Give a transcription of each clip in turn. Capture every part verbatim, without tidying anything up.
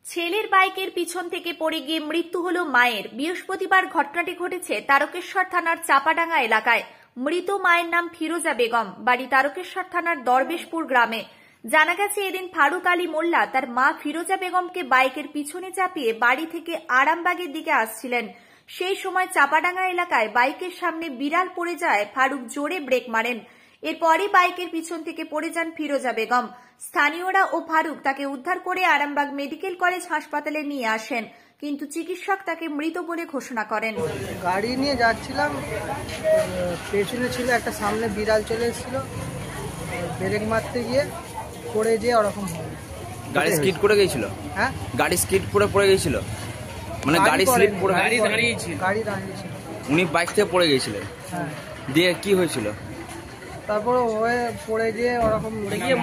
ছেলের বাইকের পিছন থেকে পড়ে গিয়ে মৃত্যু হলো মায়ের। বৃহস্পতিবার ঘটনাটি ঘটেছে তারকেশ্বর থানার চাপাডাঙ্গা এলাকায়। মৃত মায়ের নাম ফিরোজা বেগম, বাড়ি তারকেশ্বর থানার দরবেশপুর গ্রামে। জানা গেছে এদিন ফারুক আলী মোল্লা তার মা ফিরোজা বেগমকে বাইকের পিছনে চাপিয়ে বাড়ি থেকে আরামবাগের দিকে আসছিলেন। সেই সময় চাপাডাঙ্গা এলাকায় বাইকের সামনে বিড়াল পড়ে যায়। ফারুক জোরে ব্রেক মারেন। এরপরই বাইকের পিছন থেকে পড়ে যান ফিরোজা বেগম। স্থানীয়রা ও ফারুক তাকে উদ্ধার করে আরামবাগ মেডিকেল কলেজ হাসপাতালে নিয়ে আসেন, কিন্তু চিকিৎসক তাকে মৃত বলে ঘোষণা করেন। গাড়ি নিয়ে যাচ্ছিলাম, পেছনে ছিল একটা, সামনে বিড়াল চলে এসেছিল, ব্রেক মারতে গিয়ে পড়ে যেয়ে ওরকম হয়। গাড়ি স্কিড করে গিয়েছিল? হ্যাঁ, গাড়ি স্কিড করে পড়ে গিয়েছিল, মানে গাড়ি স্লিপ করে গাড়ি দাঁড়িয়েছিল। গাড়ি দাঁড়িয়েছিল, উনি বাইক থেকে পড়ে গিয়েছিলেন। হ্যাঁ, দিয়ে কি হয়েছিল? তারপরে হয়ে পড়ে গিয়ে ওরকম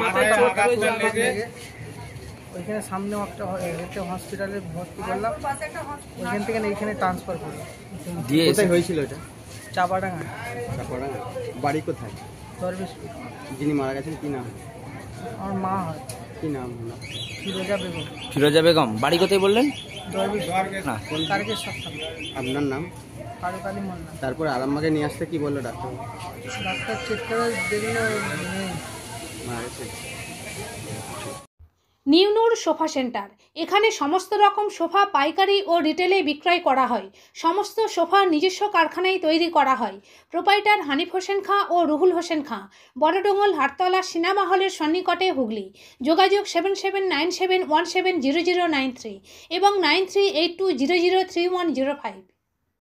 ওইখানে সামনে একটা একটা হসপিটালে ভর্তি করলাম, ওইখান থেকে এইখানে ট্রান্সফার করলাম। দিয়ে কোথায় হয়েছিল এটা? চাপাডাঙ্গা। চাপাডাঙ্গা। বাড়ি কোথায়? দরবেশপুর। যিনি মারা গেছেন কি নাম? আমার মা হয়। কি নাম হলো? ফিরোজা বেগম। ফিরোজা বেগম, বাড়ি কোথায় বললেন? দরবেশপুর। না, কোন তারকেশ্বর থানা। আপনার নাম? ফারুক আলী মোল্লা। তারপরে আরামবাগে নিয়ে আসতে কি বললো ডাক্তার? ডাক্তার চেক করে দেখলো মারা গেছে। নিউনুর সোফা সেন্টার, এখানে সমস্ত রকম সোফা পাইকারি ও রিটেলে বিক্রয় করা হয়। সমস্ত সোফা নিজস্ব কারখানায় তৈরি করা হয়। প্রোপাইটার হানিফ হোসেন খাঁ ও রুহুল হোসেন খাঁ, বড়ডোঙ্গল হাটতলা সিনেমা হলের সন্নিকটে, হুগলি। যোগাযোগ seven seven nine seven one seven zero zero nine three এবং nine three eight two zero zero three one zero five.